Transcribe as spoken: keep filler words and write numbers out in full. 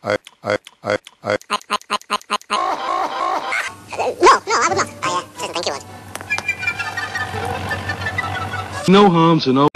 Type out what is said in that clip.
I, I, I, I. No, no, I would not. I uh, said thank you once. No harm to no